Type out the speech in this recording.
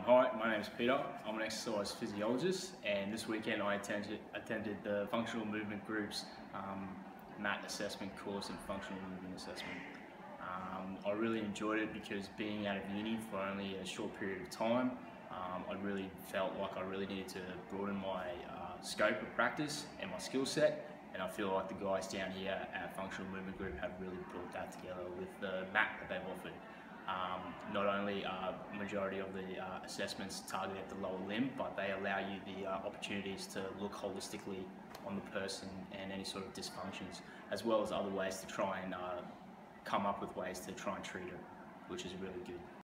Hi, my name is Peter. I'm an exercise physiologist, and this weekend I attended the Functional Movement Group's MAT assessment course in functional movement assessment. I really enjoyed it because being out of uni for only a short period of time, I really felt like I really needed to broaden my scope of practice and my skill set, and I feel like the guys down here at Functional Movement Group have really brought that together with the MAT that they've offered. Not only are majority of the assessments targeted at the lower limb, but they allow you the opportunities to look holistically on the person and any sort of dysfunctions, as well as other ways to try and come up with ways to try and treat it, which is really good.